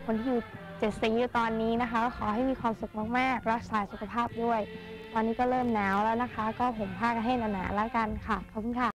คนที่อยู่7 สีอยู่ตอนนี้นะคะขอให้มีความสุขมากๆรักษาสุขภาพด้วยตอนนี้ก็เริ่มหนาวแล้วนะคะก็ห่มผ้ากันให้หนาๆแล้วกันค่ะขอบคุณค่ะ